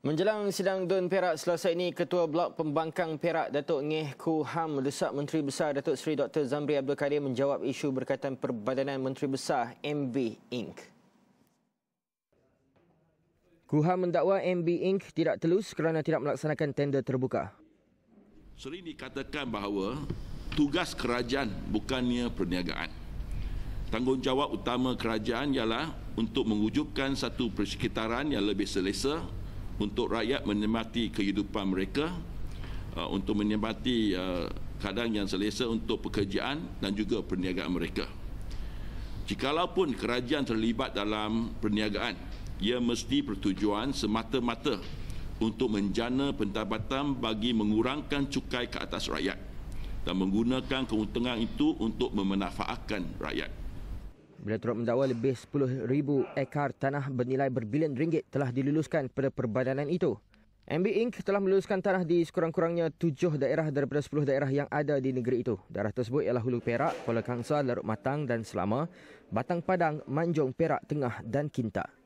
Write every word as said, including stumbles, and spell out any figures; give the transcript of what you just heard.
Menjelang sidang D U N Perak Selasa ini, Ketua Blok Pembangkang Perak Datuk Ngeh Koo Ham mendesak Menteri Besar Datuk Seri Doktor Zamri Abdul Kadir menjawab isu berkaitan Perbadanan Menteri Besar M B Incorporated. Koo Ham mendakwa M B Incorporated tidak telus kerana tidak melaksanakan tender terbuka. Sering dikatakan bahawa tugas kerajaan bukannya perniagaan. Tanggungjawab utama kerajaan ialah untuk mewujudkan satu persekitaran yang lebih selesa untuk rakyat menikmati kehidupan mereka, uh, untuk menikmati uh, keadaan yang selesa untuk pekerjaan dan juga perniagaan mereka. Jikalaupun kerajaan terlibat dalam perniagaan, ia mesti bertujuan semata-mata untuk menjana pendapatan bagi mengurangkan cukai ke atas rakyat dan menggunakan keuntungan itu untuk memanfaatkan rakyat. Beliau turut mendakwa lebih sepuluh ribu ekar tanah bernilai berbilion ringgit telah diluluskan pada perbadanan itu. M B Incorporated telah meluluskan tanah di sekurang-kurangnya tujuh daerah daripada sepuluh daerah yang ada di negeri itu. Daerah tersebut ialah Hulu Perak, Kuala Kangsar, Larut Matang dan Selama, Batang Padang, Manjung, Perak Tengah dan Kinta.